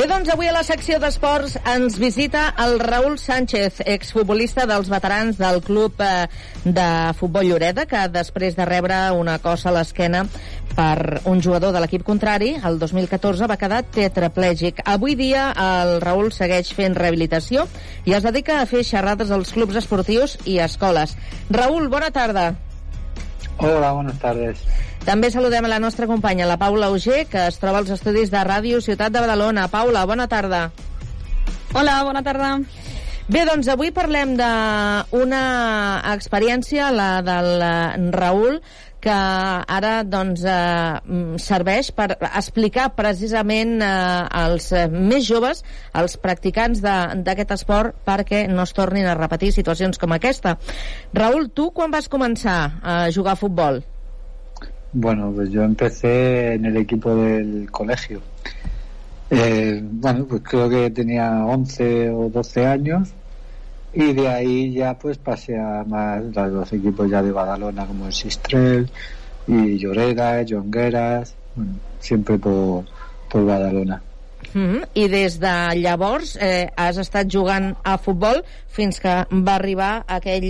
Bé, doncs avui a la secció d'esports ens visita el Raúl Sánchez, exfutbolista dels veterans del club de futbol Lloreda, que després de rebre una cosa a l'esquena per un jugador de l'equip contrari, el 2014 va quedar tetraplègic. Avui dia el Raúl segueix fent rehabilitació i es dedica a fer xerrades als clubs esportius i escoles. Raúl, bona tarda. Hola, buenas tardes. També saludem a la nostra companya, la Paula Auger, que es troba als estudis de Ràdio Ciutat de Badalona. Paula, bona tarda. Hola, bona tarda. Bé, doncs avui parlem d'una experiència, la del Raúl, que ara doncs, serveix per explicar precisament als més joves, als practicants d'aquest esport, perquè no es tornin a repetir situacions com aquesta. Raúl, tu quan vas començar a jugar a futbol? Bueno, pues yo empecé en el equipo del colegio. Bueno, pues creo que tenía 11 o 12 años y de ahí ya pues pasé a más los equipos ya de Badalona como el Sistrel y Lloreda, Jongueras, bueno, siempre por Badalona. I des de llavors has estat jugant a futbol fins que va arribar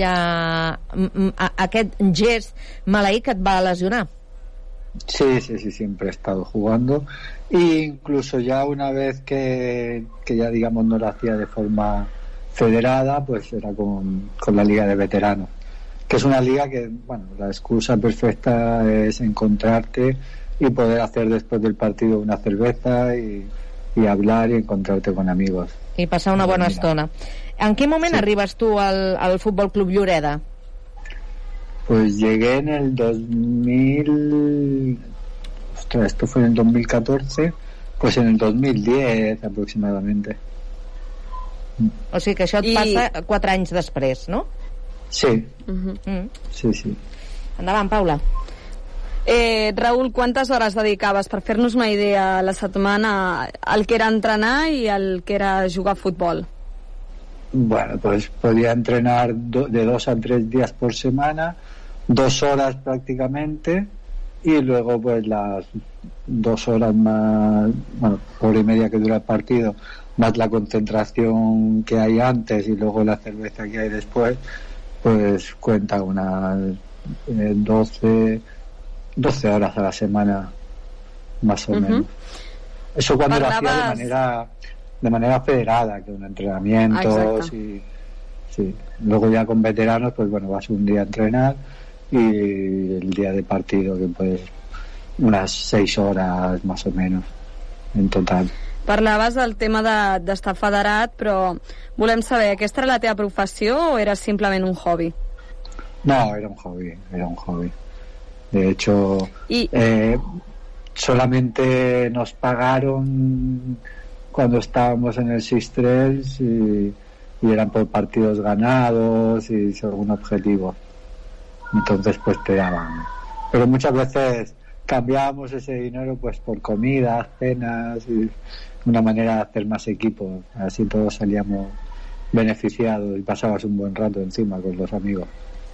aquest gest maleït que et va lesionar. Sí, siempre he estado jugando e incluso ya una vez que ya digamos no lo hacía de forma federada, pues era con la Liga de Veteranos, que es una liga que, bueno, la excusa perfecta es encontrarte y poder hacer después del partido una cerveza y hablar y encontrarte con amigos. I passar una bona estona. En qué moment arribes tú al Fútbol Club Lloreda? Pues llegué en el 2000... Ostras, esto fue en el 2014, pues en el 2010 aproximadamente. O sigui que això et passa 4 anys després, no? Sí. Sí. Endavant, Paula. Raúl, quantes hores dedicaves, per fer-nos una idea, a la setmana al que era entrenar i al que era jugar a futbol? Bueno, pues podía entrenar de 2 a 3 días por semana, 2 horas prácticamente, y luego pues las 2 horas más, bueno, hora y media que dura el partido, más la concentración que hay antes y luego la cerveza que hay después, pues cuenta unas 12 horas a la semana, más o menos. Eso cuando lo hacía de manera federada, con entrenamientos y sí. Luego ya con veteranos, pues bueno, vas un día a entrenar y el día de partido que pues unas 6 horas más o menos en total. Parlaves del tema d'estar federat, però volem saber, aquesta era la teva professió o era simplement un hobby? No, era un hobby. De hecho, solamente nos pagaron cuando estábamos en el Sistrels y eran por partidos ganados y según objetivo. Entonces pues te daban. Pero muchas veces cambiábamos ese dinero pues por comidas, cenas y una manera de hacer más equipo. Así todos salíamos beneficiados y pasabas un buen rato encima con los amigos.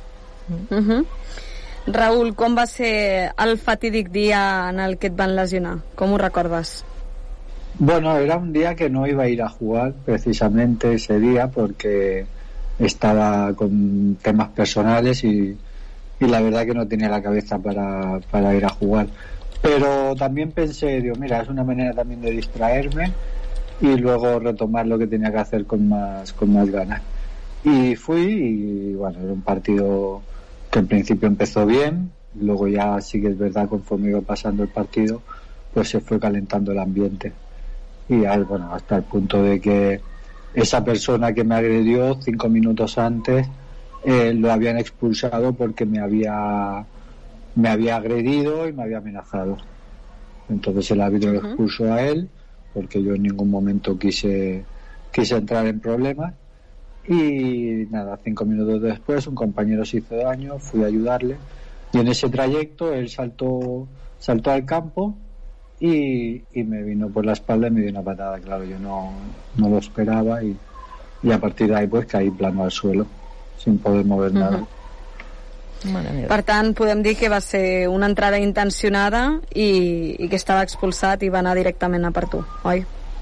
Raúl, com va ser el fatídic dia en el que et van lesionar? Com ho recordes? Bueno, era un día que no iba a ir a jugar precisamente ese día porque estaba con temas personales y la verdad que no tenía la cabeza para ir a jugar. Pero también pensé, digo, mira, es una manera también de distraerme y luego retomar lo que tenía que hacer con más ganas. Y fui y bueno, era un partido que en principio empezó bien, luego ya sí que es verdad, conforme iba pasando el partido, pues se fue calentando el ambiente. Y bueno, hasta el punto de que esa persona que me agredió 5 minutos antes lo habían expulsado porque me había agredido y me había amenazado. Entonces el árbitro lo expulsó a él porque yo en ningún momento quise entrar en problemas. Y nada, 5 minutos después un compañero se hizo daño, fui a ayudarle y en ese trayecto él saltó al campo y me vino por la espalda y me dio una patada. Claro, yo no lo esperaba y a partir de ahí pues caí plano al suelo sin poder mover nada. Per tant, podem dir que va ser una entrada intencionada i que estava expulsat i va anar directament a per tu, oi?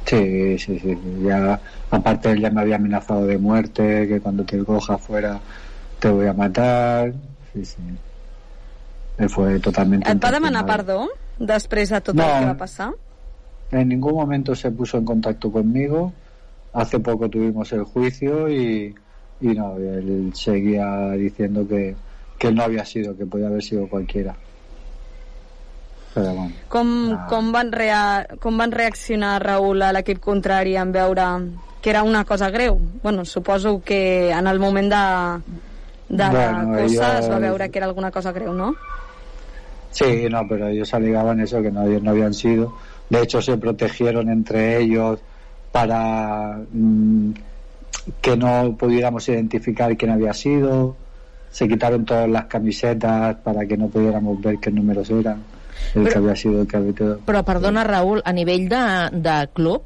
Sí. Ya, aparte él ya me había amenazado de muerte, que cuando te coja afuera te voy a matar. Sí. Él fue totalmente... Et va demanar perdó després de tot el que va passar? En ningún momento se puso en contacto conmigo. Hace poco tuvimos el juicio y no, él seguía diciendo que él no había sido, que podía haber sido cualquiera. Però, bueno, com van reaccionar, Raül, a l'equip contrari en veure que era una cosa greu? Bueno, suposo que en el moment de la cosa es va veure que era alguna cosa greu, ¿no? Sí, no, pero ellos alegaban eso, que no habían sido. De hecho, se protegieron entre ellos para que no pudiéramos identificar quién había sido. Se quitaron todas las camisetas para que no pudiéramos ver qué números eran. Que havia sido el que havia... Però, perdona, Raül, a nivell de club,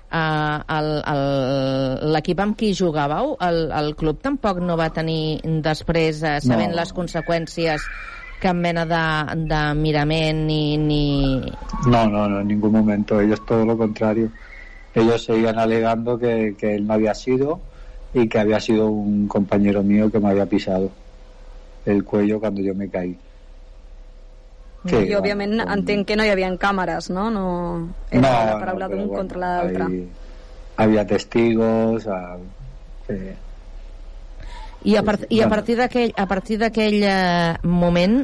l'equip amb qui jugàveu, el club tampoc no va tenir després, sabent les conseqüències, cap mena de mirament ni... No, en ningún momento. Ellos todo lo contrario. Ellos seguían alegando que él no había sido y que había sido un compañero mío que me había pisado el cuello cuando yo me caí. Sí, i òbviament entenc que no hi havia càmeres, no? No era la paraula d'un contra l'altre. Havia testigos. I a partir d'aquell moment,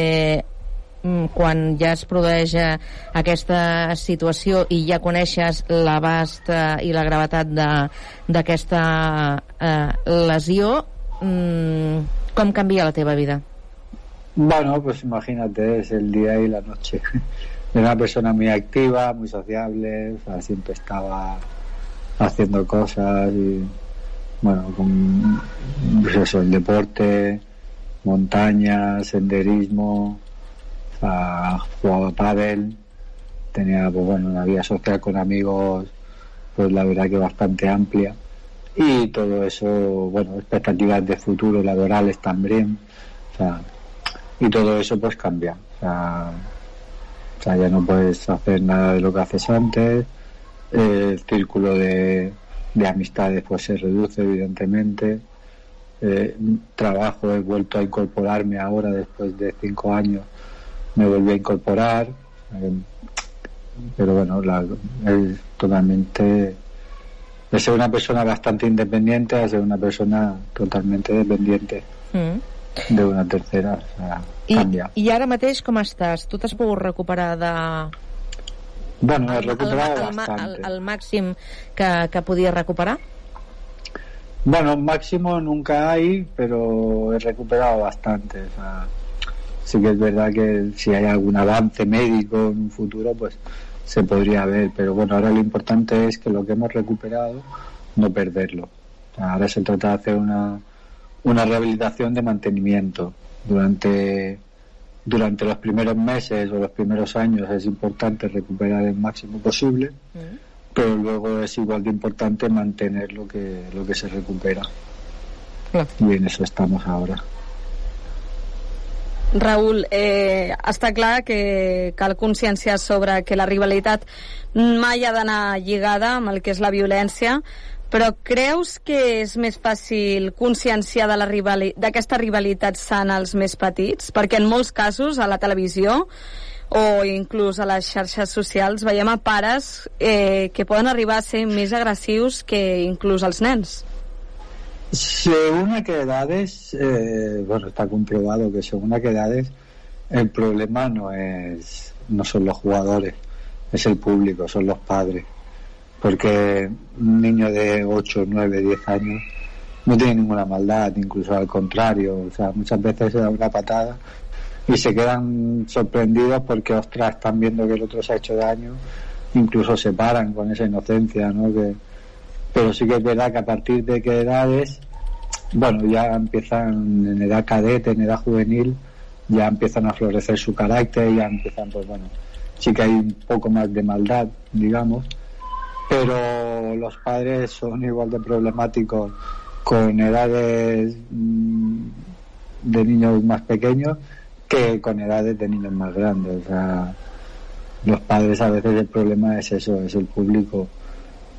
quan ja es produeix aquesta situació i ja coneixes l'abast i la gravetat d'aquesta lesió, com canvia la teva vida? Bueno, pues imagínate, es el día y la noche. Era una persona muy activa, muy sociable, o sea, siempre estaba haciendo cosas y, bueno, pues eso, el deporte, montaña, senderismo, o sea, jugaba pádel, tenía, pues bueno, una vida social con amigos, pues la verdad que bastante amplia, y todo eso, bueno, expectativas de futuro laborales también, o sea, y todo eso pues cambia, o sea, ya no puedes hacer nada de lo que haces antes, el círculo de amistades pues se reduce evidentemente, trabajo, he vuelto a incorporarme ahora después de 5 años, me volví a incorporar, pero bueno, es totalmente, de ser una persona bastante independiente a ser una persona totalmente dependiente de una tercera, o sea, cambia. I ara mateix com estàs? Tu t'has pogut recuperar de... Bueno, he recuperado bastante. ¿El máximo que podías recuperar? Bueno, máximo nunca hay, pero he recuperado bastante. O sea, sí que es verdad que si hay algún avance médico en un futuro, pues se podría ver. Pero bueno, ahora lo importante es que lo que hemos recuperado, no perderlo. O sea, ahora se trata de hacer una rehabilitación de mantenimiento. Durante los primeros meses o los primeros años es importante recuperar el máximo posible, pero luego es igual de importante mantener lo que se recupera. Y en eso estamos ahora. Raül, està clar que cal conscienciar sobre que la rivalitat mai ha d'anar lligada amb el que és la violència, però creus que és més fàcil conscienciar d'aquesta rivalitat sana als més petits? Perquè en molts casos a la televisió o inclús a les xarxes socials veiem a pares que poden arribar a ser més agressius que inclús els nens. Según a qué edades, bueno, está comprobado que según a qué edades el problema no son los jugadores, es el público, son los padres. Porque un niño de 8, 9, 10 años no tiene ninguna maldad, incluso al contrario, o sea, muchas veces se da una patada y se quedan sorprendidos porque, ostras, están viendo que el otro se ha hecho daño, incluso se paran con esa inocencia, ¿no? Pero sí que es verdad que a partir de qué edades, bueno, ya empiezan en edad cadete, en edad juvenil, ya empiezan a florecer su carácter, ya empiezan, pues bueno, sí que hay un poco más de maldad, digamos, pero los padres son igual de problemáticos con edades de niños más pequeños que con edades de niños más grandes. O sea, los padres a veces el problema es eso, es el público,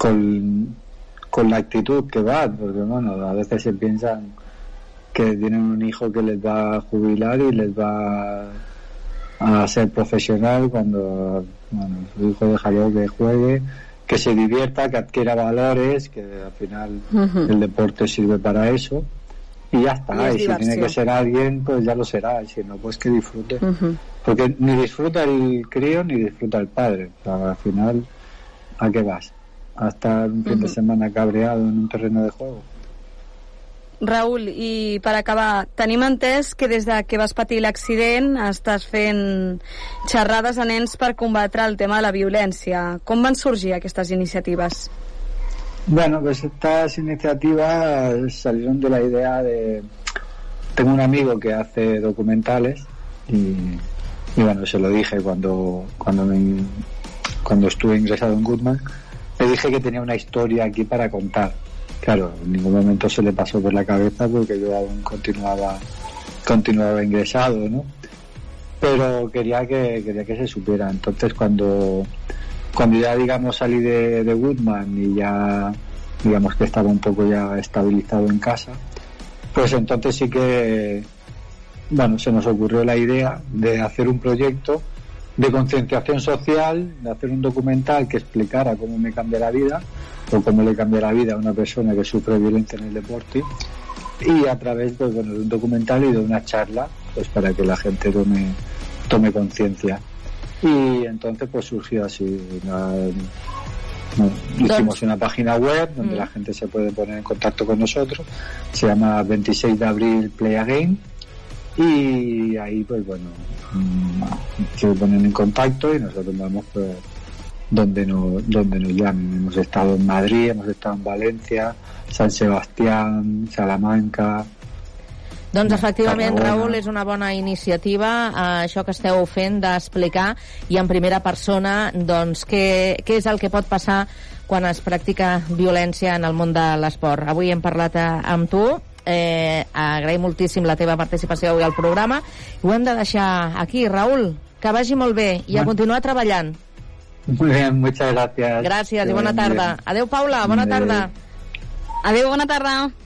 con la actitud que va, porque bueno, a veces se piensan que tienen un hijo que les va a jubilar y les va a ser profesional, cuando bueno, su hijo déjalo que juegue, que se divierta, que adquiera valores, que al final el deporte sirve para eso, y ya está. Y si tiene que ser alguien, pues ya lo será, y si no, pues que disfrute, porque ni disfruta el crío ni disfruta el padre. O sea, al final, ¿a qué vas? A estar un fin de semana cabreado en un terreno de juego. Raül, i per acabar, tenim entès que des de que vas patir l'accident estàs fent xerrades a nens per combatre el tema de la violència. Com van sorgir aquestes iniciatives? Bueno, pues estas iniciativas salieron de la idea de... Tengo un amigo que hace documentales y bueno, se lo dije cuando estuve ingresado en Goodman, le dije que tenía una historia aquí para contar. Claro, en ningún momento se le pasó por la cabeza porque yo aún continuaba ingresado, ¿no? Pero quería que se supiera. Entonces cuando ya, digamos, salí de Goodman y ya, digamos, que estaba un poco ya estabilizado en casa, pues entonces sí que, bueno, se nos ocurrió la idea de hacer un proyecto de concienciación social, de hacer un documental que explicara cómo me cambia la vida, o cómo le cambia la vida a una persona que sufre violencia en el deporte, y a través, pues, bueno, de un documental y de una charla, pues para que la gente tome conciencia. Y entonces pues surgió así. Hicimos una página web donde la gente se puede poner en contacto con nosotros, se llama 26 de abril Play Again, y ahí pues bueno, se ponen en contacto y nosotros vamos pues donde nos llamen. Hemos estado en Madrid, hemos estado en Valencia, San Sebastián, Salamanca. Doncs efectivament, Raül, és una bona iniciativa, això que esteu fent d'explicar i en primera persona doncs què és el que pot passar quan es practica violència en el món de l'esport. Avui hem parlat amb tu, agraïm moltíssim la teva participació avui al programa, i ho hem de deixar aquí. Raül, que vagi molt bé i a continuar treballant. Muy bien, muchas gracias. Gràcies i bona tarda. Adéu, Paula, bona tarda. Adéu, bona tarda.